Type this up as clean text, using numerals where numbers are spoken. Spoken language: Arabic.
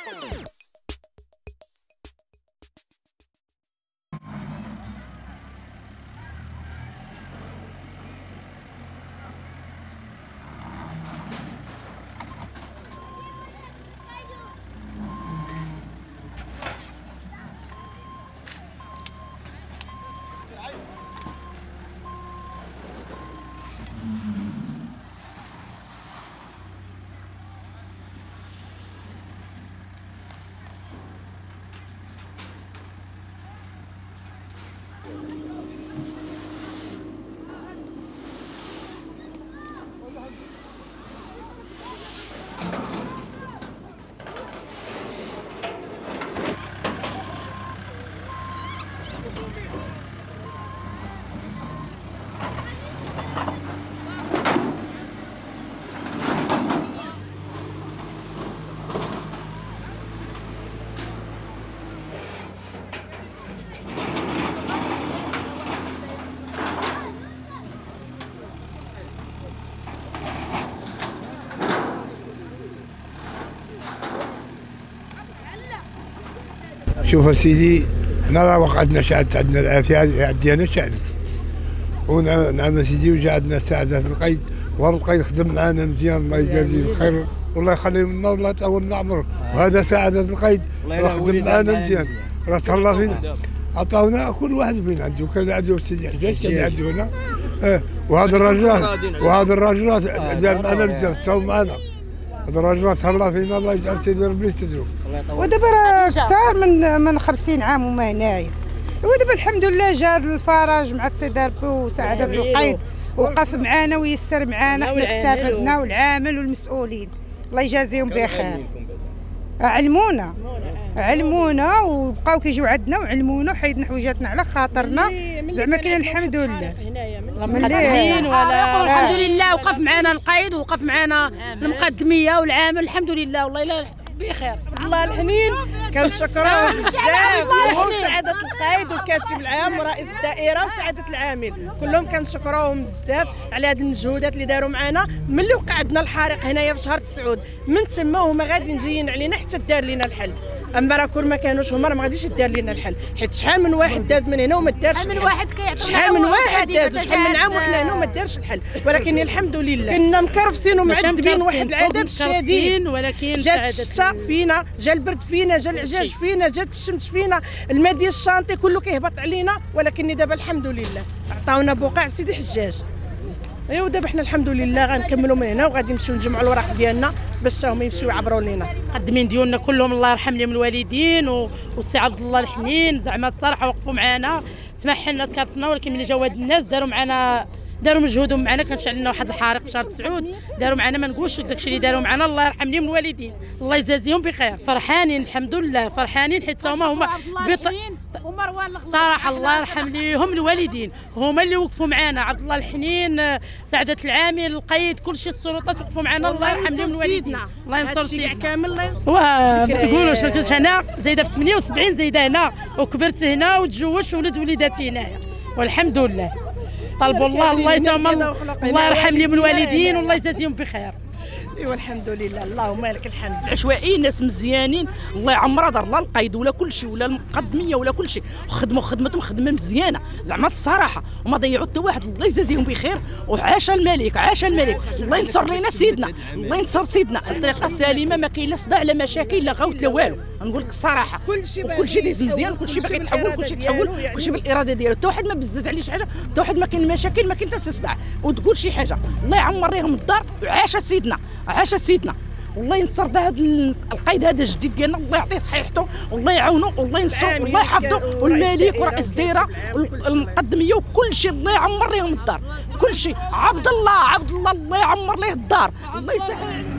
شوف سيدي، احنا راه وقعدنا شعلت عندنا العافيه ديالنا شعلت، ونعم سيدي وجا عندنا سعادة القيد، والقيد خدم معنا مزيان الله يجازيه بالخير والله يخليه لنا والله يطول لنا عمره، وهذا سعادة القيد راه خدم معنا مزيان راه تهلا فينا، عطاونا كل واحد فينا عنده، كان عنده سيدي حجاج كان عنده هنا، وهذا الراجل دار معنا بزاف تساووا معنا، هذا الراجل تهلا فينا الله يجعل سيدي ربي يسترو. ودابا راه كثار من 50 عام وما هنايا، ودابا الحمد لله جا الفرج مع سيدي ربي وسعادة القيد وقف معنا ويسر معنا، حنا استفدنا والعامل والمسؤولين الله يجازيهم بخير. علمونا وبقاو كيجيو عندنا وعلمونا وحيدنا حويجاتنا على خاطرنا، زعما كاين الحمد لله. الحمد لله وقف معنا القيد ووقف معنا المقدميه والعامل، الحمد لله والله بخير. عبد الله الحنين كنشكروه بزاف، وهو سعادة القائد والكاتب العام ورئيس الدائرة وسعادة العامل، كلهم كنشكروهم بزاف على هذه المجهودات اللي داروا معنا. ملي وقع عندنا الحريق هنايا في شهر 9 من تما هما غاديين جايين علينا حتى دار لنا الحل، اما راه كون ما كانوش هما راه ما غاديش يدار لنا الحل، حيت شحال من واحد داز من هنا وما دارش الحل، شحال من واحد داز وشحال من عام وحنا هنا وما دارش الحل، ولكن الحمد لله كنا مكرفسين ومعذبين واحد العذاب شديد، ولكن جات الشتا فينا، جا البرد فينا، جا العجاج فينا، جات الشمس فينا، الماء ديال الشانطي كله كيهبط علينا، ولكن دابا الحمد لله عطاونا بقاع في سيدي حجاج. ايوا دابا حنا الحمد لله غنكملوا من هنا وغادي نمشيو نجمعوا الوراق ديالنا باش هما يمشيو يعبروا لينا. المقدمين ديالنا كلهم الله يرحم لهم الوالدين والسي عبد الله الحنين، زعما الصراحه وقفوا معنا، سمح لنا تكرفنا، ولكن ملي جاو هاد الناس داروا مجهودهم معنا. كان شعل لنا واحد الحريق في شهر 9 داروا معنا، ما نقولش داكشي اللي داروا معنا الله يرحم لهم الوالدين الله يجازيهم بخير. فرحانين الحمد لله، فرحانين حيت هما صراحه الله يرحم لهم الوالدين، هما اللي وقفوا معنا، عبد الله الحنين سعادة العامل القيد كلشي السلطات وقفوا معنا الله يرحم لهم الوالدين الله ينصر سيدنا كامل. ما نقولوش ما كنتش انا زايده في 78 زايده هنا وكبرت هنا وتزوجت وولد وليداتي هنايا والحمد لله. طلبوا الله الله يرحم لهم الوالدين والله يجازيهم بخير. ايوا الحمد لله اللهم لك الحمد. العشوائيين ناس مزيانين الله يعمرها، دار لا القيد ولا كل شيء ولا المقدميه ولا كل شيء، وخدموا خدمتهم خدمه مزيانه زعما الصراحه، وما ضيعوا حتى واحد الله يجازيهم بخير. وعاش الملك عاش الملك، الله ينصر لنا سيدنا الله ينصر سيدنا بطريقه سليمه، ما كاين لا صداع لا مشاكل لا غوت لا والو، نقول لك الصراحه كل شيء دايز مزيان، كل شيء باغي يتحول، كل شيء يتحول، كل شيء بالاراده ديالو، حتى واحد ما بزز عليه شي حاجه، حتى واحد ما كاين مشاكل، ما كاين حتى صداع وتقول شي حاجه. الله يعمر لهم الدار وعاش سيدنا عاش سيدنا، والله ينصر هذا القيد هذا الجديد ديالنا، الله يعطيه صحيحته والله يعاونه والله ينصرو والله يحفظه، والملك ورئيس الدائره والمقدميه وكل شيء الله يعمر لهم الدار، كل شيء عبد الله الله يعمر ليه الدار الله يسهل.